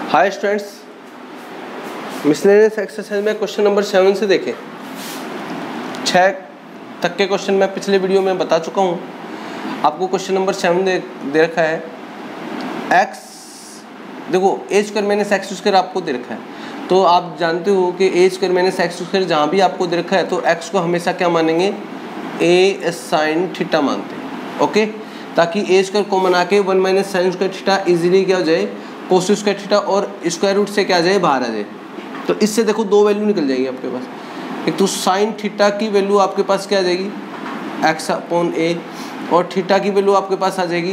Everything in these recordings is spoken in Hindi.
हाय स्टूडेंट्स, मिसलेनियस एक्सरसाइज में क्वेश्चन नंबर 7 से देखें। 6 तक के क्वेश्चन मैं पिछले वीडियो में बता चुका हूँ। आपको क्वेश्चन नंबर 7 दे रखा है एक्स, देखो a square minus x square आपको दे रखा है। तो आप जानते हो कि a square minus x square जहाँ भी आपको दे रखा है तो एक्स को हमेशा क्या मानेंगे, ए साइन थीटा मानते हैं। ओके, ताकि ए स्क्वायर कॉमन आके 1 minus sine square theta easily क्या हो जाए, कोस स्क्वायर थीटा और स्क्वायर रूट से क्या आ जाए, बाहर आ जाए। तो इससे देखो दो वैल्यू निकल जाएगी आपके पास। एक तो साइन थीटा की वैल्यू आपके पास क्या आ जाएगी, एक्स अपॉन ए, और थीटा की वैल्यू आपके पास आ जाएगी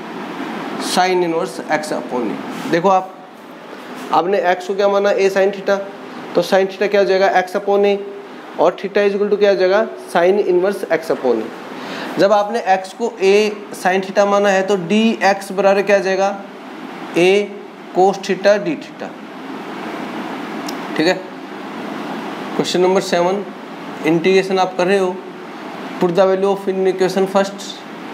sine inverse x upon a. देखो आपने एक्स को क्या माना, ए साइन थीटा, तो साइन थीटा क्या हो जाएगा, एक्स अपॉन ए, और थीटा इज इक्वल टू क्या हो जाएगा, sine inverse x upon a. जब आपने एक्स को ए साइन थीटा माना है तो डी एक्स बराबर क्या आ जाएगा, a cos theta d theta. ठीक है, क्वेश्चन नंबर 7 इंटीग्रेशन आप कर रहे हो। Put the value of in equation first,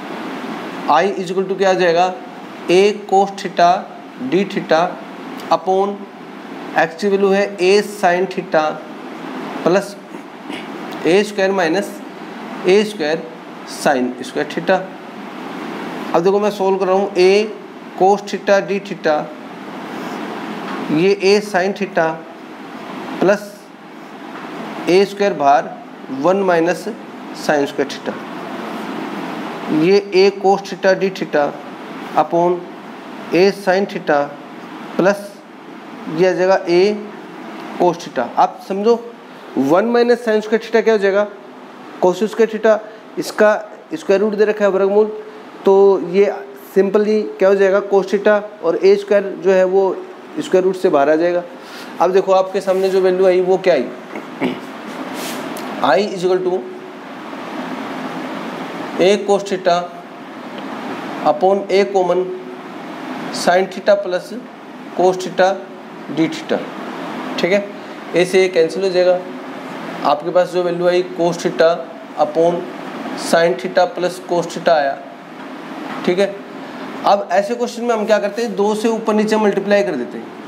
I is equal to क्या आ जाएगा, a cos theta d theta upon x की वैल्यू है a sine theta plus a square minus a square sine square theta. अब देखो मैं सोल्व कर रहा हूँ, a cos theta d theta, ये a sine theta plus a square बाहर 1 माइनस साइन स्क्वायर थीटा, ये a cos theta d theta upon a sine theta plus ये आ जाएगा ए कोस थीटा। आप समझो 1 माइनस साइन स्क्वायर थीटा क्या हो जाएगा, कोस स्क्वायर थीटा, इसका स्क्वायर रूट दे रखा है वर्गमूल, तो ये सिंपली क्या हो जाएगा, कोस थीटा, और ए स्क्वायर जो है वो स्क्वायर रूट से बाहर आ जाएगा। अब देखो आपके सामने जो वैल्यू आई वो क्या आई, I is equal to a cos theta upon a common sine theta plus cos theta d theta. ठीक है, ए से ए कैंसिल हो जाएगा। आपके पास जो वैल्यू आई cos theta upon sine theta plus cos theta आया। ठीक है, अब ऐसे क्वेश्चन में हम क्या करते हैं, 2 से ऊपर नीचे मल्टीप्लाई कर देते हैं।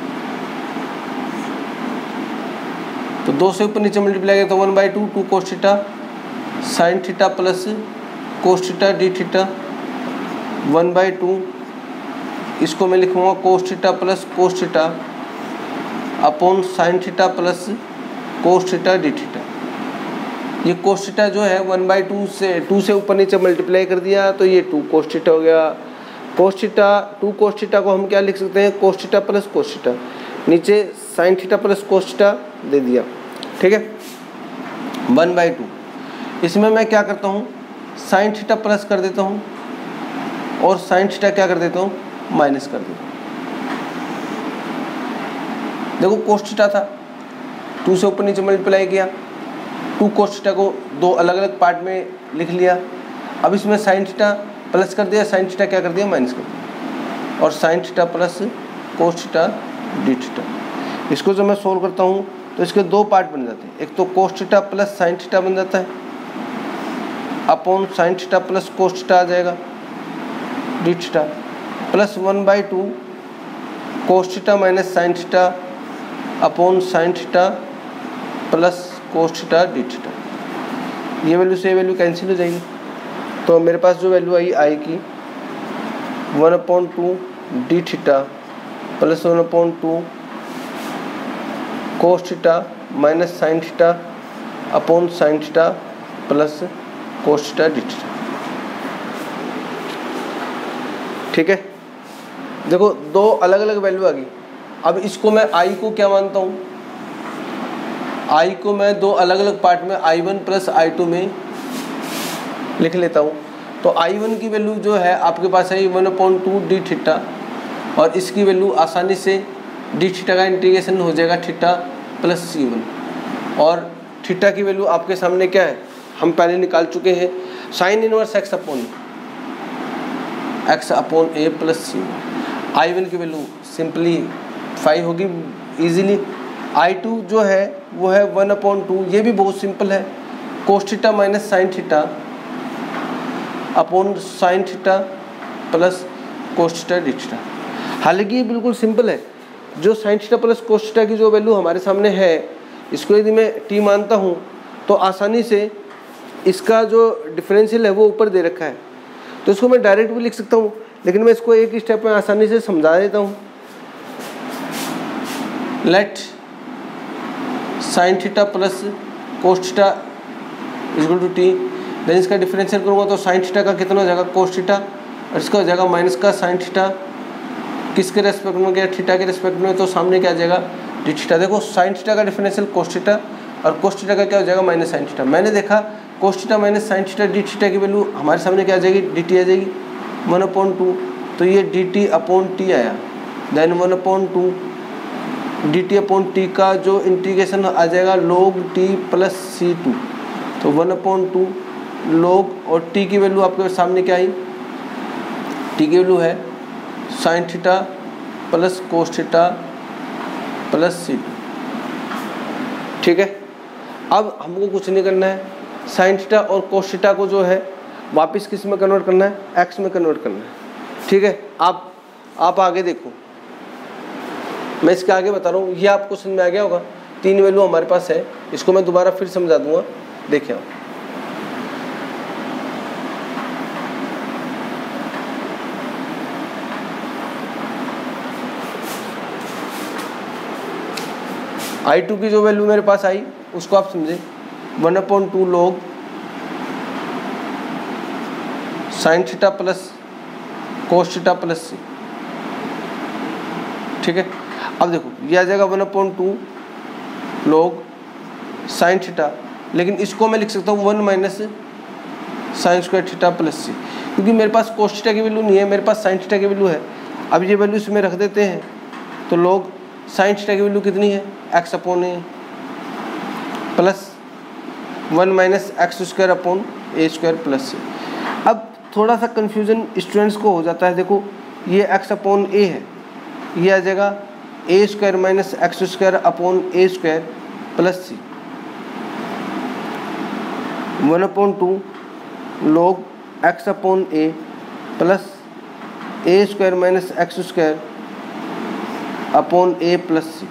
तो 2 से ऊपर नीचे मल्टीप्लाई करें तो 1/2 2 cos theta sine theta plus cos theta d theta 1/2, इसको मैं लिखूँगा cos theta plus cos theta upon sine theta plus cos theta d theta. ये कोस थीटा जो है 1/2 से 2 से ऊपर नीचे मल्टीप्लाई कर दिया तो ये 2 कोस थीटा हो गया। कोस थीटा 2 कोस थीटा को हम क्या लिख सकते हैं, cos theta plus cos theta, नीचे sine theta plus cos theta दे दिया। ठीक है, 1/2, इसमें मैं क्या करता हूँ, साइन थीटा प्लस कर देता हूँ और साइन थीटा क्या कर देता हूँ, माइनस कर देता हूँ। देखो कोस थीटा था, 2 से ऊपर नीचे मल्टीप्लाई किया, 2 कोस थीटा को 2 अलग अलग पार्ट में लिख लिया। अब इसमें साइन थीटा प्लस कर दिया, साइन थीटा क्या कर दिया, माइनस कर दिया, और sine theta plus cos theta d theta. इसको जब मैं सोल्व करता हूँ तो इसके 2 पार्ट बन जाते हैं। एक तो cos theta plus sine theta बन जाता है upon sine theta plus cos theta आ जाएगा d theta, plus 1/2 cos theta minus sine theta upon sine theta plus cos theta d theta. ये वैल्यू से वैल्यू कैंसिल हो जाएगी, तो मेरे पास जो वैल्यू आई आएगी 1/2 d theta plus 1/2 cos theta minus sine theta upon sine theta plus cos theta d theta. ठीक है, देखो 2 अलग अलग वैल्यू आ गई। अब इसको मैं आई को क्या मानता हूँ, आई को मैं 2 अलग अलग पार्ट में I1 प्लस I2 में लिख लेता हूँ। तो I1 की वैल्यू जो है आपके पास है 1/2 डी थीटा, और इसकी वैल्यू आसानी से डी थीटा का इंटीग्रेशन हो जाएगा थीटा प्लस C1, और थीटा की वैल्यू आपके सामने क्या है, हम पहले निकाल चुके हैं, sine inverse x upon a plus C1। I1 की वैल्यू सिंपली 5 होगी इजीली। I2 जो है वो है 1/2, ये भी बहुत सिंपल है, cos theta minus sine theta upon sine theta plus cos theta d theta. हालांकि ये बिल्कुल सिंपल है, जो sine theta plus cos theta की जो वैल्यू हमारे सामने है, इसको यदि मैं टी मानता हूँ तो आसानी से इसका जो डिफरेंशियल है वो ऊपर दे रखा है, तो इसको मैं डायरेक्ट भी लिख सकता हूँ, लेकिन मैं इसको एक स्टेप में आसानी से समझा देता हूँ। Let sine theta plus cos theta equal to t, then इसका डिफरेंशियल करूँगा तो साइन थीटा का कितना हो जाएगा कोस थीटा, और इसका हो जाएगा माइनस का साइन थीटा, किसके रेस्पेक्ट में गया, थीटा के रेस्पेक्ट में, तो सामने क्या आ जाएगा डी थीटा। देखो साइन थीटा का डिफरेंशियल कोस थीटा और कोस थीटा का क्या हो जाएगा माइनस साइन थीटा। मैंने देखा cos theta minus sine theta d theta की वैल्यू हमारे सामने क्या आ जाएगी, डी टी आ जाएगी 1/2, तो ये डी टी अपॉन टी आया। Then 1/2 d t upon t का जो इंटीग्रेशन आ जाएगा log टी प्लस C2, तो 1/2 log, और टी की वैल्यू आपके सामने क्या आई, टी की वैल्यू है sine theta plus cos theta plus C2। ठीक है, अब हमको कुछ नहीं करना है, साइन थीटा और कोस थीटा को जो है वापस किस में कन्वर्ट करना है, एक्स में कन्वर्ट करना है। ठीक है, आप आगे देखो, मैं इसके आगे बता रहा हूँ, ये आपको समझ में आ गया होगा। 3 वैल्यू हमारे पास है, इसको मैं दोबारा फिर समझा दूंगा, देखिए आप। I2 की जो वैल्यू मेरे पास आई उसको आप समझे 1/2 log sine theta plus cos theta plus C. ठीक है, अब देखो ये आ जाएगा 1/2 log साइन थीटा, लेकिन इसको मैं लिख सकता हूँ 1 minus sine square theta plus C, क्योंकि मेरे पास कोस थीटा की वैल्यू नहीं है, मेरे पास साइन थीटा की वैल्यू है। अब ये वैल्यू इसमें रख देते हैं, तो log साइन थीटा की वैल्यू कितनी है, x upon a plus 1 minus x square upon a square plus C. अब थोड़ा सा कन्फ्यूजन स्टूडेंट्स को हो जाता है, देखो ये एक्स अपॉन ए है, ये आ जाएगा a square minus x square upon a square plus C, 1/2 log x upon a plus a square minus x square upon a plus C.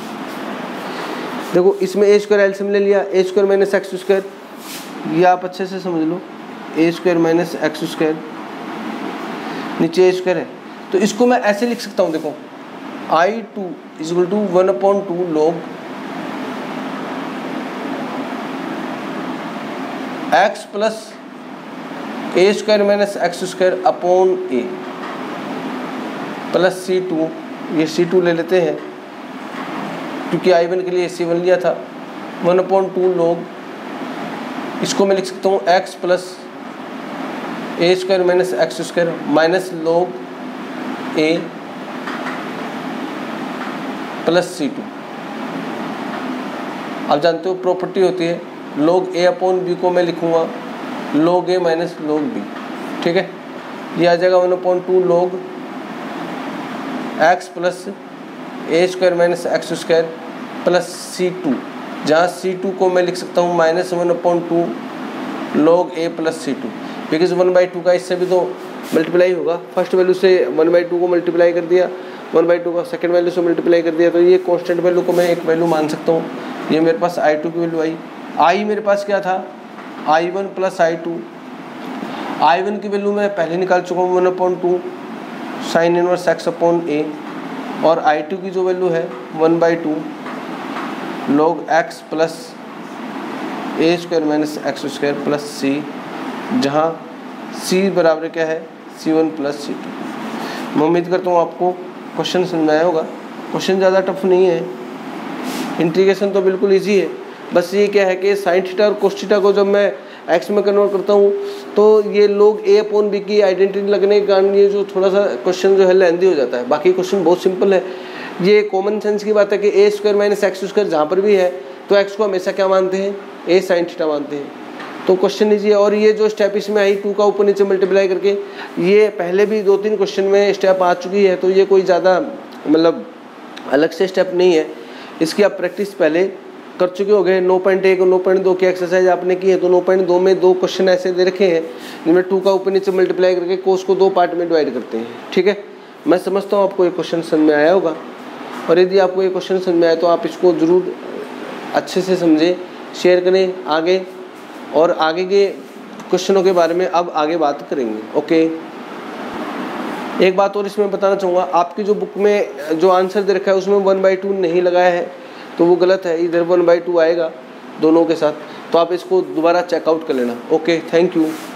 देखो इसमें ए स्क्वायर एलसीएम ले लिया, a square minus x square, ये आप अच्छे से समझ लो, a square minus x square, नीचे ए स्क्वायर है, तो इसको मैं ऐसे लिख सकता हूँ, देखो I2 equal to 1/2 log x plus a square minus x square upon a plus C2, ये C2 ले लेते हैं क्योंकि I1 के लिए C1 लिया था, 1/2 log, इसको मैं लिख सकता हूँ x plus a square minus x square minus log a plus C2। आप जानते हो प्रॉपर्टी होती है log a अपॉन बी को मैं लिखूँगा log a minus log b। ठीक है, ये आ जाएगा 1/2 log x plus a square minus x square plus C2, जहाँ C2 को मैं लिख सकता हूँ minus 1/2 log a plus C2, because 1/2 का इससे भी तो मल्टीप्लाई होगा, फर्स्ट वैल्यू से 1/2 को मल्टीप्लाई कर दिया, 1/2 का सेकंड वैल्यू से मल्टीप्लाई कर दिया, तो ये कांस्टेंट वैल्यू को मैं एक वैल्यू मान सकता हूँ। ये मेरे पास I2 की वैल्यू आई, I मेरे पास क्या था I1 प्लस I2, I1 की वैल्यू मैं पहले निकाल चुका हूँ 1/2 sine inverse x upon a, और I2 की जो वैल्यू है 1/2 log x plus a square minus x square plus C, जहाँ सी बराबर क्या है C1 प्लस C2। मैं उम्मीद करता हूँ आपको क्वेश्चन समझ में आया होगा। क्वेश्चन ज़्यादा टफ नहीं है, इंटीग्रेशन तो बिल्कुल इजी है, बस ये क्या है कि साइन थीटा और कोस थीटा को जब मैं एक्स में कन्वर्ट करता हूँ तो ये लोग ए अपॉन बी की आइडेंटिटी लगने के कारण ये जो थोड़ा सा क्वेश्चन जो है लेंदी हो जाता है। बाकी क्वेश्चन बहुत सिंपल है, ये कॉमन सेंस की बात है कि a square minus x square जहाँ पर भी है तो एक्स को हमेशा क्या मानते हैं, ए साइन थीटा मानते हैं, तो क्वेश्चन लीजिए। और ये जो स्टेप इसमें आई 2 का ऊपर नीचे मल्टीप्लाई करके, ये पहले भी 2-3 क्वेश्चन में स्टेप आ चुकी है, तो ये कोई ज़्यादा मतलब अलग से स्टेप नहीं है, इसकी आप प्रैक्टिस पहले कर चुके हो गए। 9.1 और 9.2 की एक्सरसाइज आपने की है, तो 9.2 में 2 क्वेश्चन ऐसे दे रखे हैं जिनमें 2 का ऊपर नीचे मल्टीप्लाई करके कोस को 2 पार्ट में डिवाइड करते हैं। ठीक है, मैं समझता हूँ आपको ये क्वेश्चन समझ में आया होगा। और यदि आपको ये क्वेश्चन समझ में आए तो आप इसको ज़रूर अच्छे से समझें, शेयर करें आगे, और आगे के क्वेश्चनों के बारे में अब आगे बात करेंगे। ओके, एक बात और इसमें बताना चाहूँगा, आपकी जो बुक में जो आंसर दे रखा है उसमें 1/2 नहीं लगाया है तो वो गलत है, इधर 1/2 आएगा दोनों के साथ, तो आप इसको दोबारा चेकआउट कर लेना। Okay, thank you.